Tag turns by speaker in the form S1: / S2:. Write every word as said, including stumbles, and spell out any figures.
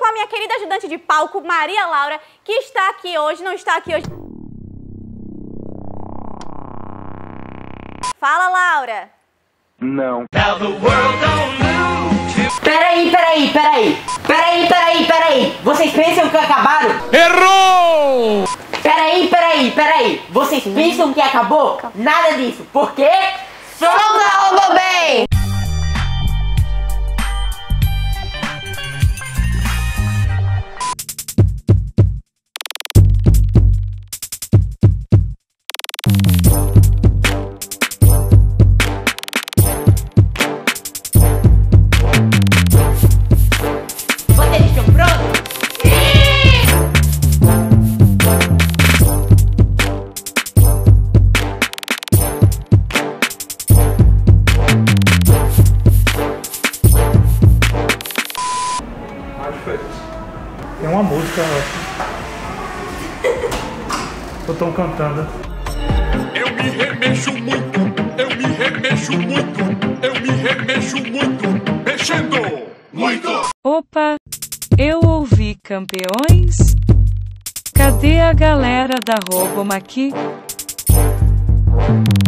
S1: com a minha querida ajudante de palco, Maria Laura, que está aqui hoje, não está aqui hoje. Fala, Laura.
S2: Não.
S3: Peraí, peraí, peraí. Peraí, peraí, peraí. Vocês pensam que acabaram?
S4: Errou!
S3: Peraí, peraí, peraí. Vocês pensam que acabou? Nada disso. Por quê? Somos a Robobem!
S5: Tem uma música, eu tô cantando.
S4: Eu me remexo muito, eu me remexo muito, eu me remexo muito, mexendo muito.
S6: Opa, eu ouvi campeões? Cadê a galera da Robomaqui?